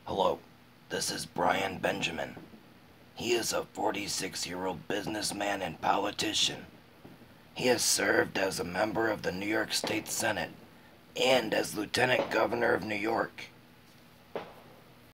Hello, this is Brian Benjamin. He is a 46-year-old businessman and politician. He has served as a member of the New York State Senate and as Lieutenant Governor of New York.